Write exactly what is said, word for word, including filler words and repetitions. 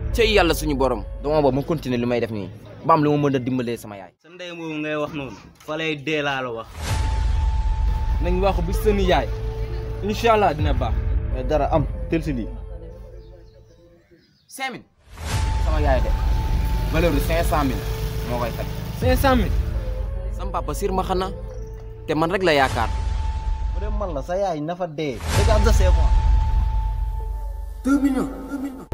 cey yàlla suñu borom dama ba ma continuer li may def nii ba am lu ma mën a dimbalee sama yaay. sa ndey moomu ngay wax noonu fa lay dee laa la wax. nañ wax bi seen yaay incha allah dina baax. mais dara am tel si lii. cinq mille sama yaay de valeur bi cinq cent mille moo koy faj. cinq cent mille. sama papa sir ma xana te man rek la yaakaar. bu dee man la sa yaay na fa dee. regarde c'est moi. deux millions deux millions.